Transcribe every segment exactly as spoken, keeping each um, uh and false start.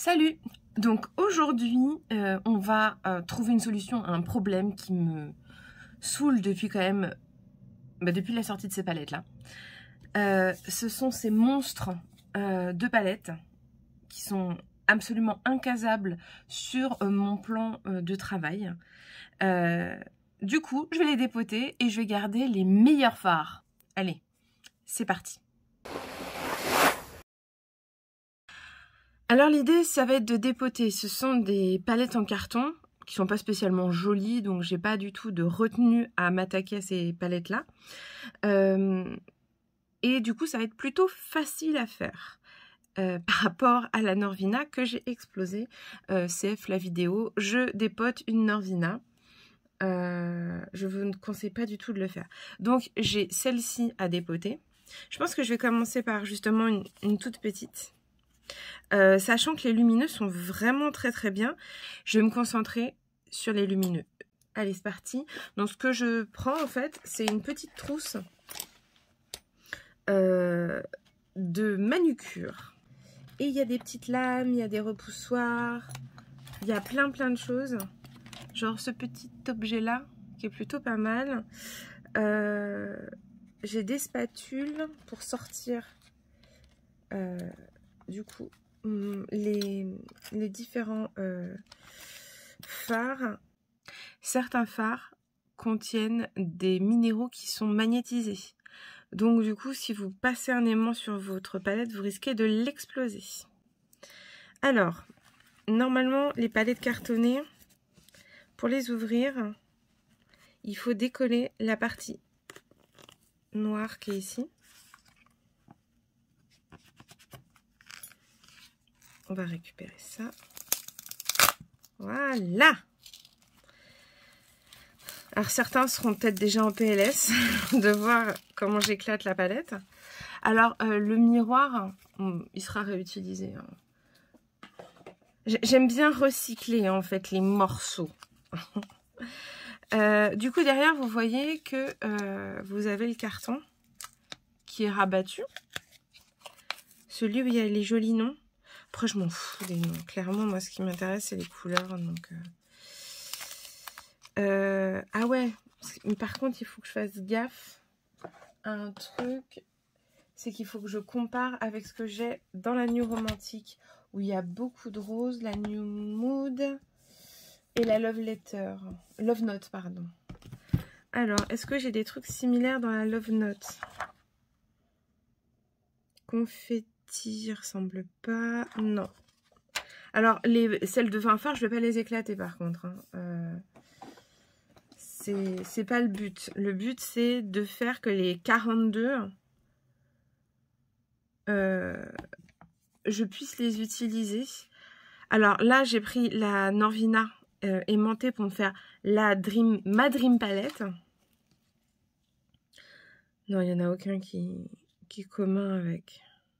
Salut! Donc aujourd'hui, euh, on va euh, trouver une solution à un problème qui me saoule depuis quand même, bah, depuis la sortie de ces palettes-là. Euh, ce sont ces monstres euh, de palettes qui sont absolument incasables sur euh, mon plan euh, de travail. Euh, du coup, je vais les dépoter et je vais garder les meilleurs fards. Allez, c'est parti! Alors l'idée, ça va être de dépoter. Ce sont des palettes en carton qui sont pas spécialement jolies, donc j'ai pas du tout de retenue à m'attaquer à ces palettes-là. Euh, et du coup, ça va être plutôt facile à faire euh, par rapport à la Norvina que j'ai explosée. Euh, C F la vidéo, je dépote une Norvina. Euh, je vous ne conseille pas du tout de le faire. Donc j'ai celle-ci à dépoter. Je pense que je vais commencer par justement une, une toute petite. Euh, sachant que les lumineux sont vraiment très très bien, je vais me concentrer sur les lumineux. Allez, c'est parti. Donc ce que je prends en fait, c'est une petite trousse euh, de manucure. Et il y a des petites lames, il y a des repoussoirs, il y a plein plein de choses. Genre ce petit objet là, qui est plutôt pas mal. Euh, J'ai des spatules pour sortir euh, du coup Les, les différents euh, fards. Certains fards contiennent des minéraux qui sont magnétisés. Donc du coup, si vous passez un aimant sur votre palette, vous risquez de l'exploser. Alors, normalement, les palettes cartonnées, pour les ouvrir, il faut décoller la partie noire qui est ici. On va récupérer ça. Voilà. Alors certains seront peut-être déjà en P L S de voir comment j'éclate la palette. Alors euh, le miroir, il sera réutilisé. J'aime bien recycler en fait les morceaux. euh, du coup derrière vous voyez que euh, vous avez le carton qui est rabattu. Celui où il y a les jolis noms. Après, je m'en fous des noms. Clairement, moi, ce qui m'intéresse, c'est les couleurs. Donc, euh... Euh... ah ouais. Mais par contre, il faut que je fasse gaffe à un truc. C'est qu'il faut que je compare avec ce que j'ai dans la New Romantique, où il y a beaucoup de roses, la New Mood et la Love Letter. Love Note, pardon. Alors, est-ce que j'ai des trucs similaires dans la Love Note? Confetti. Il ressemble pas, non. Alors les celles de vin fort, je vais pas les éclater par contre. Hein. Euh, c'est pas le but. Le but c'est de faire que les quarante-deux, euh, je puisse les utiliser. Alors là j'ai pris la Norvina euh, aimantée pour me faire la Dream, ma Dream Palette. Non, il y en a aucun qui, qui est commun avec.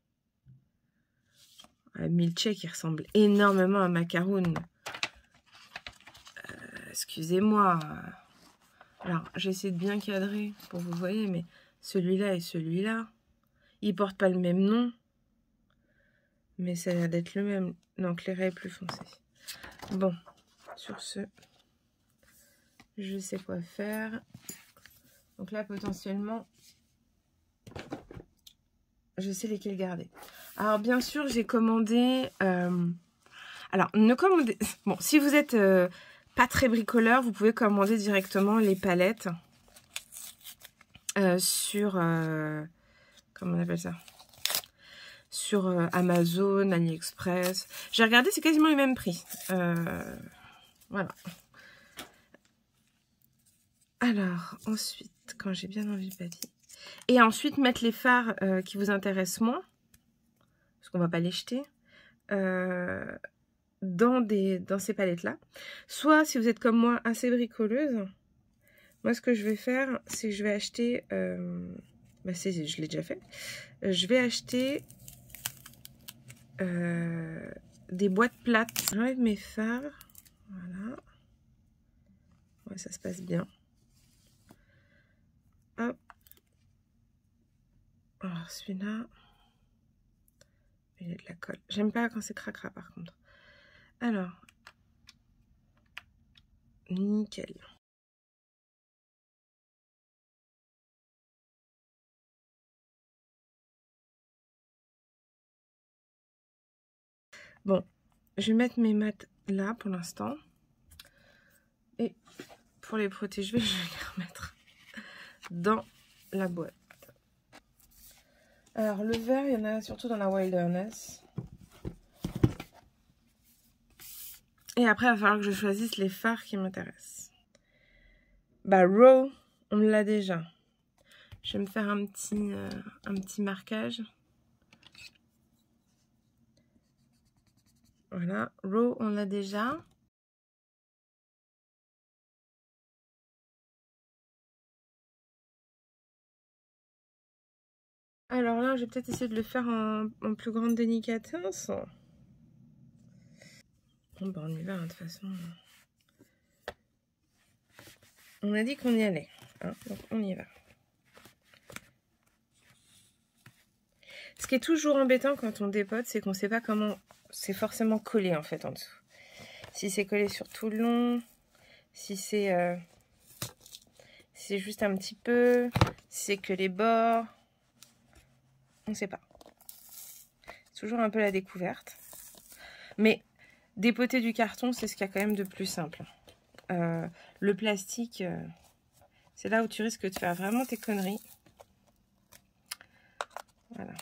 Milkshake qui ressemble énormément à Macaroon. Euh, Excusez-moi. Alors, j'essaie de bien cadrer pour que vous voyez, mais celui-là et celui-là, ils portent pas le même nom. Mais ça a l'air d'être le même. Non, clairet est plus foncé. Bon, sur ce, je sais quoi faire. Donc là, potentiellement, je sais lesquels garder. Alors, bien sûr, j'ai commandé... Euh, alors, ne commandez... Bon, si vous êtes euh, pas très bricoleur, vous pouvez commander directement les palettes euh, sur... Euh, comment on appelle ça? Sur euh, Amazon, AliExpress. J'ai regardé, c'est quasiment les mêmes prix. Euh, voilà. Alors, ensuite, quand j'ai bien envie de papier. Et ensuite, mettre les fards euh, qui vous intéressent moins. Parce qu'on va pas les jeter. Euh, dans, des, dans ces palettes-là. Soit, si vous êtes comme moi, assez bricoleuse, moi, ce que je vais faire, c'est que je vais acheter... Euh, bah je l'ai déjà fait. Je vais acheter euh, des boîtes plates. J'enlève mes fards. Voilà. Ouais, ça se passe bien. Hop. Alors, celui-là... Il y a de la colle. J'aime pas quand c'est cracra, par contre. Alors, nickel. Bon, je vais mettre mes maths là pour l'instant. Et pour les protéger, je vais les remettre dans la boîte. Alors, le vert, il y en a surtout dans la Wilderness. Et après, il va falloir que je choisisse les fards qui m'intéressent. Bah, Raw, on me l'a déjà. Je vais me faire un petit, euh, un petit marquage. Voilà, Raw, on l'a déjà. Alors là, je vais peut-être essayer de le faire en, en plus grande délicatesse. Bon, bah, on y va, hein, de toute façon. On a dit qu'on y allait, hein, donc on y va. Ce qui est toujours embêtant quand on dépote, c'est qu'on ne sait pas comment c'est forcément collé en fait en dessous. Si c'est collé sur tout le long, si c'est euh, si juste un petit peu, si c'est que les bords, on ne sait pas. C'est toujours un peu la découverte. Mais dépoter du carton, c'est ce qu'il y a quand même de plus simple. Euh, le plastique, euh, c'est là où tu risques de faire vraiment tes conneries. Voilà.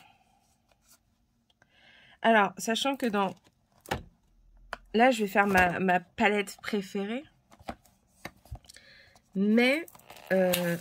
Alors, sachant que dans... Là, je vais faire ma, ma palette préférée. Mais euh,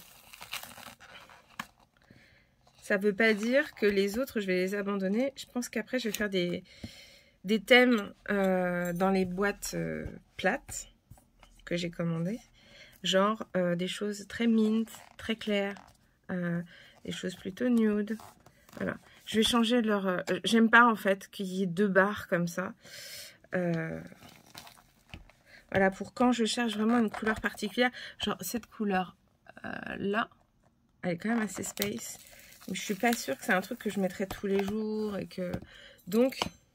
ça ne veut pas dire que les autres, je vais les abandonner. Je pense qu'après, je vais faire des, des thèmes euh, dans les boîtes euh, plates que j'ai commandées. Genre euh, des choses très mint, très claires. Euh, des choses plutôt nude. Voilà. Je vais changer leur... Euh, J'aime pas en fait qu'il y ait deux barres comme ça. Euh, voilà, pour quand je cherche vraiment une couleur particulière. Genre cette couleur euh, là, elle est quand même assez space. Mais je suis pas sûre que c'est un truc que je mettrais tous les jours. Et que donc,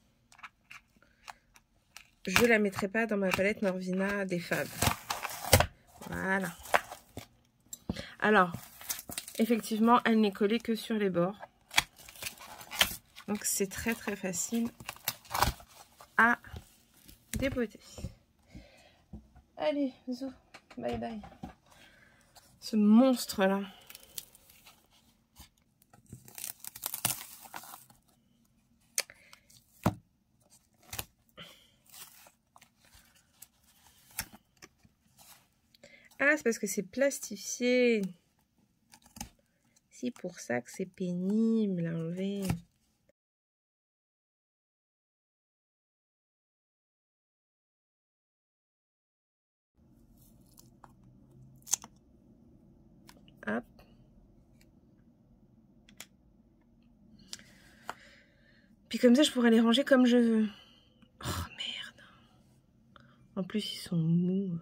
je la mettrai pas dans ma palette Norvina des Fab. Voilà. Alors, effectivement, elle n'est collée que sur les bords. Donc c'est très très facile à dépoter. Allez, zou, bye bye. Ce monstre là. Ah, c'est parce que c'est plastifié. C'est pour ça que c'est pénible à enlever. Hop. Puis comme ça, je pourrais les ranger comme je veux. Oh merde. En plus, ils sont mous.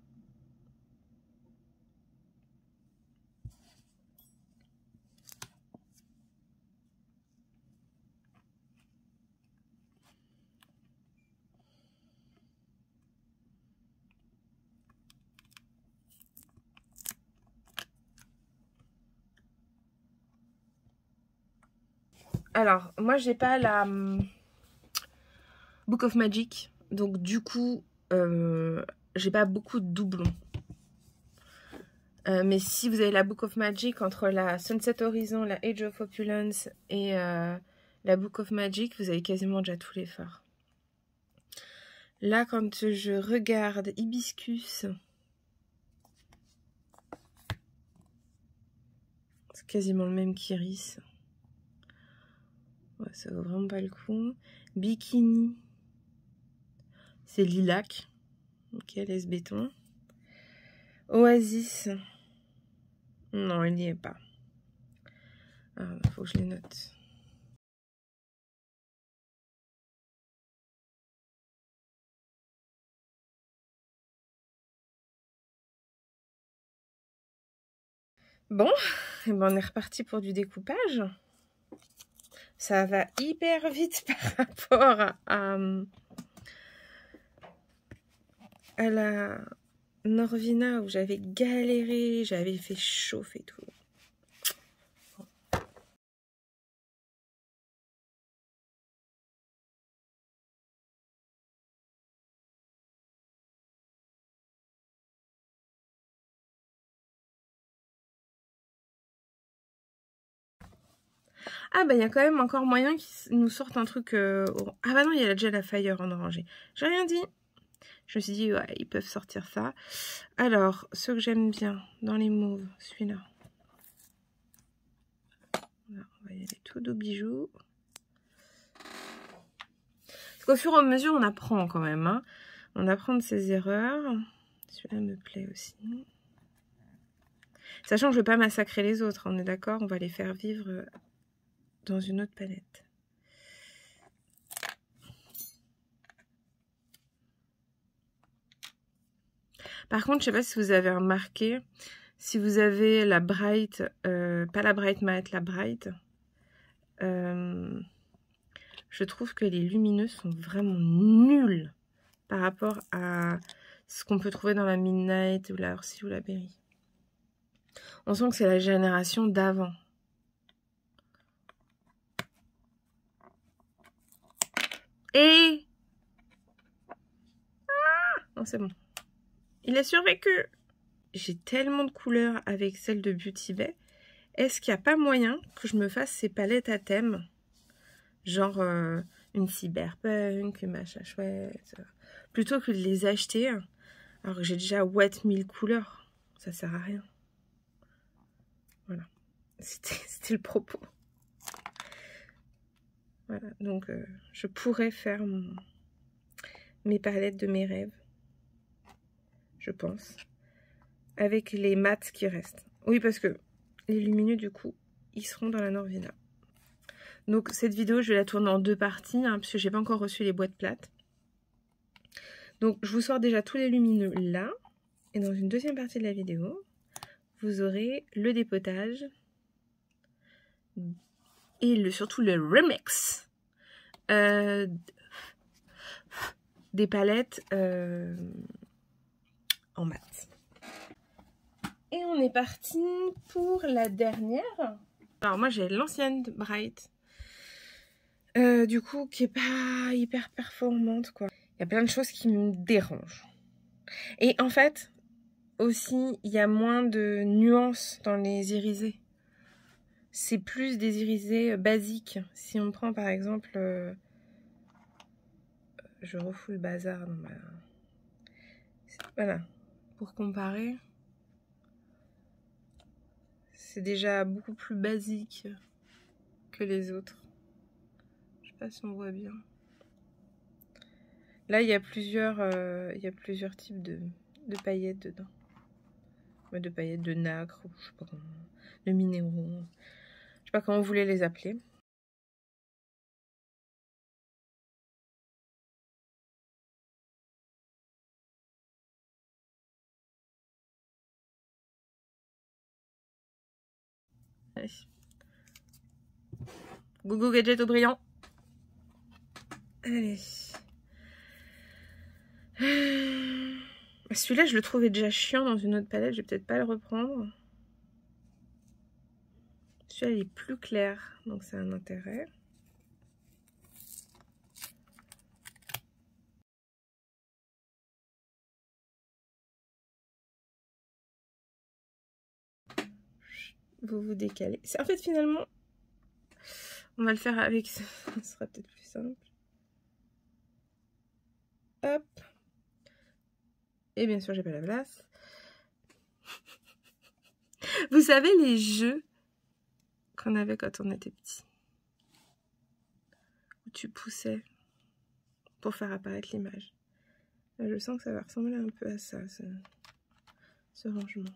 Alors, moi, j'ai pas la um, Book of Magic. Donc, du coup, euh, j'ai pas beaucoup de doublons. Euh, mais si vous avez la Book of Magic, entre la Sunset Horizon, la Age of Opulence et euh, la Book of Magic, vous avez quasiment déjà tous les fards. Là, quand je regarde Hibiscus, c'est quasiment le même qu'Iris. Ouais, ça vaut vraiment pas le coup. Bikini, c'est lilac. Ok, laisse béton. Oasis, non, il n'y est pas. Ah, faut que je les note. Bon, et ben on est reparti pour du découpage. Ça va hyper vite par rapport à, à la Norvina où j'avais galéré, j'avais fait chauffer tout. Ah bah il y a quand même encore moyen qu'ils nous sortent un truc... Euh... Ah bah non, il y a déjà la Fire en orangé. J'ai rien dit. Je me suis dit, ouais, ils peuvent sortir ça. Alors, ce que j'aime bien dans les mauves, celui-là. On va y aller tout doux bijoux. Parce qu'au fur et à mesure, on apprend quand même. Hein. On apprend de ses erreurs. Celui-là me plaît aussi. Sachant que je ne veux pas massacrer les autres, on est d'accord? On va les faire vivre dans une autre palette. Par contre, je ne sais pas si vous avez remarqué, si vous avez la Bright, euh, pas la Bright Matte, la Bright, euh, je trouve que les lumineux sont vraiment nuls par rapport à ce qu'on peut trouver dans la Midnight ou la Orsi ou la Berry. On sent que c'est la génération d'avant. Et... Ah non, c'est bon. Il a survécu. J'ai tellement de couleurs avec celle de Beauty Bay. Est-ce qu'il n'y a pas moyen que je me fasse ces palettes à thème? Genre euh, une cyberpunk, une machin chouette. Plutôt que de les acheter. Alors que j'ai déjà Wet mille couleurs. Ça sert à rien. Voilà. C'était le propos. Voilà. Donc euh, je pourrais faire mon, mes palettes de mes rêves. Je pense. Avec les mats qui restent. Oui, parce que les lumineux, du coup, ils seront dans la Norvina. Donc, cette vidéo, je vais la tourner en deux parties, hein, parce que j'ai pas encore reçu les boîtes plates. Donc, je vous sors déjà tous les lumineux là. Et dans une deuxième partie de la vidéo, vous aurez le dépotage et le, surtout le remix euh, des palettes euh, en mat. Et on est parti pour la dernière. Alors moi j'ai l'ancienne Bright. Euh, du coup qui est pas hyper performante quoi. Il y a plein de choses qui me dérangent. Et en fait aussi il y a moins de nuances dans les irisés. C'est plus des irisés basiques. Si on prend par exemple... Euh, je refous le bazar. Non, bah, voilà. Pour comparer... C'est déjà beaucoup plus basique que les autres. Je sais pas si on voit bien. Là, il y a plusieurs, euh, il y a plusieurs types de, de paillettes dedans. De paillettes de nacre, je sais pas comment, de minéraux. Je sais pas comment vous voulez les appeler. Allez. Gogo Gadget au brillant. Allez. Celui-là, je le trouvais déjà chiant dans une autre palette. Je vais peut-être pas le reprendre. Celui-là, il est plus clair. Donc, c'est un intérêt. Vous vous décalez. En fait, finalement, on va le faire avec ça. Ce sera peut-être plus simple. Hop. Et bien sûr, j'ai pas la place. Vous savez, les jeux qu'on avait quand on était petit. Où tu poussais pour faire apparaître l'image. Je sens que ça va ressembler un peu à ça, ce, ce rangement.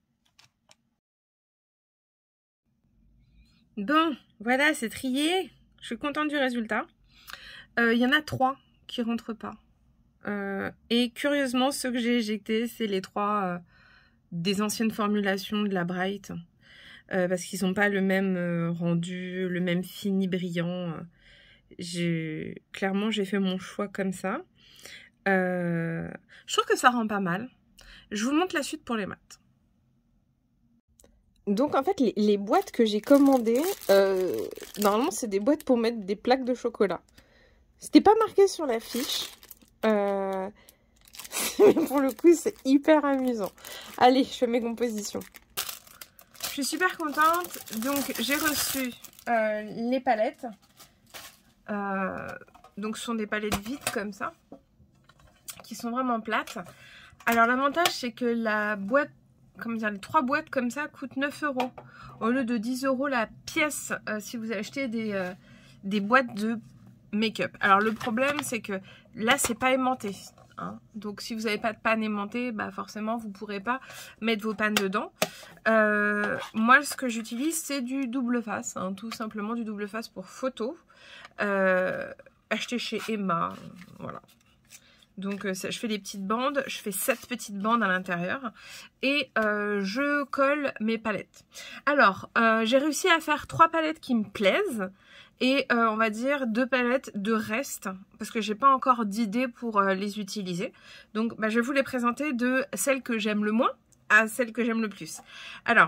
Bon, voilà, c'est trié. Je suis contente du résultat. Il euh, y en a trois qui ne rentrent pas. Euh, et curieusement, ceux que j'ai éjectés, c'est les trois euh, des anciennes formulations de la Bright. Euh, parce qu'ils n'ont pas le même euh, rendu, le même fini brillant. Clairement, j'ai fait mon choix comme ça. Euh, je trouve que ça rend pas mal. Je vous montre la suite pour les mat. Donc en fait, les, les boîtes que j'ai commandées, euh, normalement c'est des boîtes pour mettre des plaques de chocolat. C'était pas marqué sur la fiche. Euh... Mais pour le coup, c'est hyper amusant. Allez, je fais mes compositions. Je suis super contente. Donc j'ai reçu euh, les palettes. Euh, donc ce sont des palettes vides comme ça, qui sont vraiment plates. Alors l'avantage c'est que la boîte, comment dire, les trois boîtes comme ça coûtent neuf euros au lieu de dix euros la pièce euh, si vous achetez des, euh, des boîtes de make-up. Alors le problème c'est que là c'est pas aimanté. Hein. Donc si vous n'avez pas de panne aimantée, bah forcément vous ne pourrez pas mettre vos pannes dedans. Euh, moi ce que j'utilise c'est du double face, hein, tout simplement du double face pour photo. Euh, acheté chez Emma, voilà. Donc euh, ça, je fais des petites bandes, je fais sept petites bandes à l'intérieur et euh, je colle mes palettes. Alors euh, j'ai réussi à faire trois palettes qui me plaisent et euh, on va dire deux palettes de reste parce que j'ai pas encore d'idée pour euh, les utiliser. Donc bah, je vais vous les présenter de celles que j'aime le moins à celles que j'aime le plus. Alors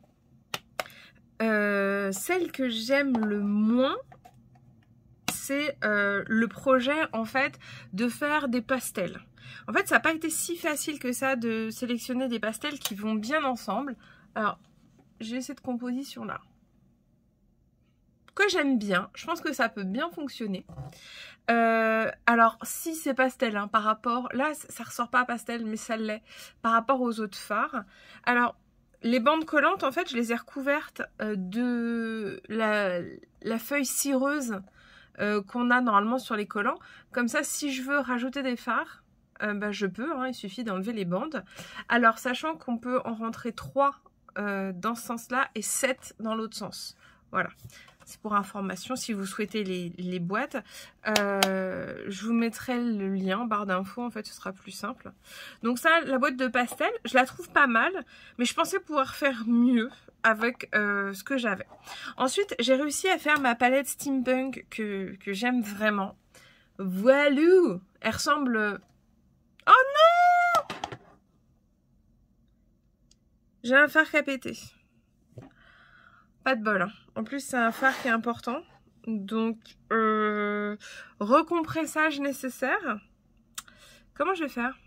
euh, celle que j'aime le moins, c'est euh, le projet en fait de faire des pastels. En fait ça n'a pas été si facile que ça de sélectionner des pastels qui vont bien ensemble. Alors j'ai cette composition là que j'aime bien, je pense que ça peut bien fonctionner. Euh, alors si c'est pastel hein, par rapport, là ça ressort pas à pastel mais ça l'est par rapport aux autres fards. Alors les bandes collantes en fait je les ai recouvertes euh, de la, la feuille cireuse Euh, qu'on a normalement sur les collants. Comme ça, si je veux rajouter des fards, euh, bah, je peux, hein, il suffit d'enlever les bandes. Alors, sachant qu'on peut en rentrer trois euh, dans ce sens-là et sept dans l'autre sens. Voilà. C'est pour information, si vous souhaitez les, les boîtes. Euh, je vous mettrai le lien en barre d'infos, en fait, ce sera plus simple. Donc ça, la boîte de pastel, je la trouve pas mal, mais je pensais pouvoir faire mieux avec euh, ce que j'avais. Ensuite, j'ai réussi à faire ma palette steampunk que, que j'aime vraiment. Voilou! Elle ressemble... Oh non! J'ai un fard qui a pété. Pas de bol. Hein. En plus, c'est un fard qui est important. Donc, euh, recompressage nécessaire. Comment je vais faire?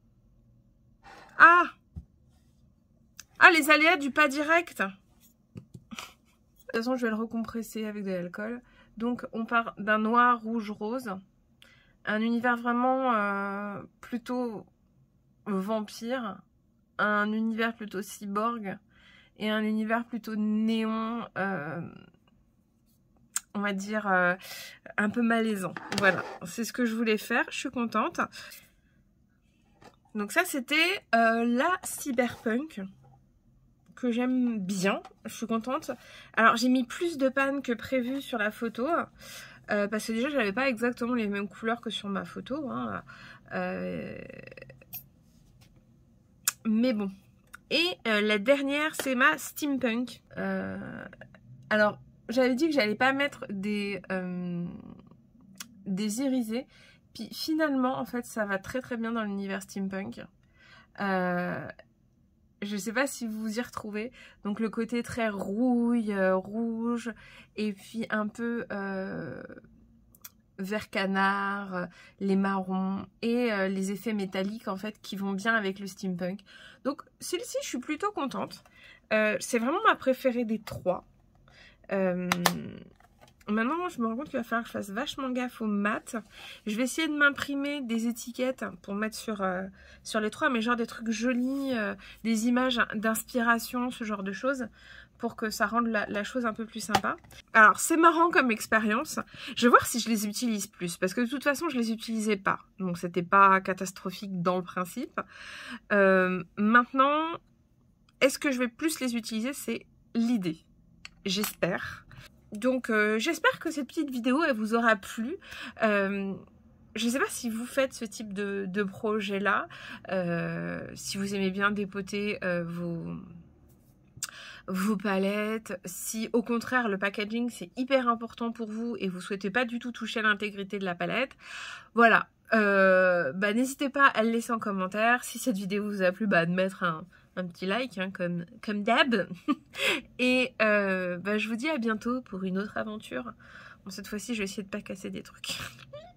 Ah! Ah, les aléas du pas direct. De toute façon, je vais le recompresser avec de l'alcool. Donc, on part d'un noir, rouge, rose. Un univers vraiment euh, plutôt vampire. Un univers plutôt cyborg. Et un univers plutôt néon, euh, on va dire, euh, un peu malaisant. Voilà, c'est ce que je voulais faire. Je suis contente. Donc ça, c'était euh, la cyberpunk. Que j'aime bien, je suis contente. Alors j'ai mis plus de pannes que prévu sur la photo euh, parce que déjà j'avais pas exactement les mêmes couleurs que sur ma photo hein. euh... mais bon. Et euh, la dernière c'est ma steampunk. euh... alors j'avais dit que j'allais pas mettre des euh... des irisés, puis finalement en fait ça va très très bien dans l'univers steampunk. euh... Je ne sais pas si vous vous y retrouvez. Donc le côté très rouille, euh, rouge, et puis un peu euh, vert canard, euh, les marrons et euh, les effets métalliques en fait qui vont bien avec le steampunk. Donc celle-ci, je suis plutôt contente. Euh, c'est vraiment ma préférée des trois. Euh, Maintenant, je me rends compte qu'il va falloir que je fasse vachement gaffe au mat. Je vais essayer de m'imprimer des étiquettes pour mettre sur, euh, sur les trois, mais genre des trucs jolis, euh, des images d'inspiration, ce genre de choses, pour que ça rende la, la chose un peu plus sympa. Alors, c'est marrant comme expérience. Je vais voir si je les utilise plus, parce que de toute façon, je les utilisais pas. Donc, c'était pas catastrophique dans le principe. Euh, maintenant, est-ce que je vais plus les utiliser? C'est l'idée. J'espère. Donc euh, j'espère que cette petite vidéo elle vous aura plu. Euh, je ne sais pas si vous faites ce type de, de projet là, euh, si vous aimez bien dépoter euh, vos, vos palettes, si au contraire le packaging c'est hyper important pour vous et vous souhaitez pas du tout toucher à l'intégrité de la palette. Voilà. Euh, bah, n'hésitez pas à le laisser en commentaire. Si cette vidéo vous a plu, bah, de mettre un, un petit like, hein, comme, comme d'hab. Et euh, bah, je vous dis à bientôt pour une autre aventure. Bon, cette fois-ci, je vais essayer de pas casser des trucs.